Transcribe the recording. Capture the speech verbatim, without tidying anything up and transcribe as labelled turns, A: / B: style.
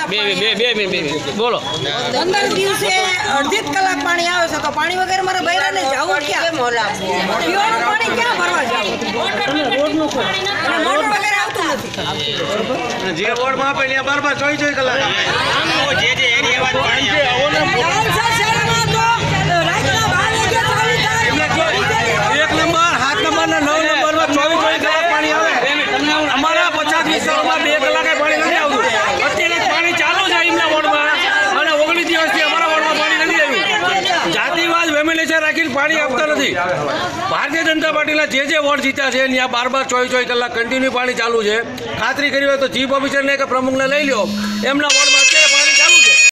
A: બે બે બે બે બે બોલો
B: પંદર દિવસે અડધી જ કલાક પાણી આવે છે તો પાણી વગર મારે બૈરાને જવું ક્યાં? પીવાનું પાણી ક્યાં ભરવા જવું? અને મોટર વગર આવતું નથી.
C: જે વોર્ડમાં આપે ત્યાં બાર બાર ચોવીસ ચોવીસ કલાક આપે. જે જે એરિયામાં પાણી આવે
B: જામસર શહેરમાં તો રાતના બાર વાગે ચાલુ થાય.
C: એક નંબર સાત નંબર ને નવ નંબર માં ચોવીસ ચોવીસ કલાક પાણી આવે. અમારા પચાસ વિસ્તારોમાં બે કલાકે પાણી નથી આવતું. અત્યારે પાણી ચાલુ છે એમના વોર્ડમાં અને ઓગણીસ દિવસથી અમારા વોર્ડમાં પાણી નથી આવ્યું. જાતિવાદ વેમિનેશન રાખીને પાણી આપતા નથી. ભારતીય જનતા પાર્ટીના જે જે વોર્ડ જીત્યા છે ત્યાં બાર બાર ચોવીસ ચોવીસ કલાક કન્ટિન્યુ પાણી ચાલુ છે. ખાતરી કરી હોય તો ચીફ ઓફિસરને કે પ્રમુખને લઈ લો, એમના વોર્ડમાં અત્યારે પાણી ચાલુ છે.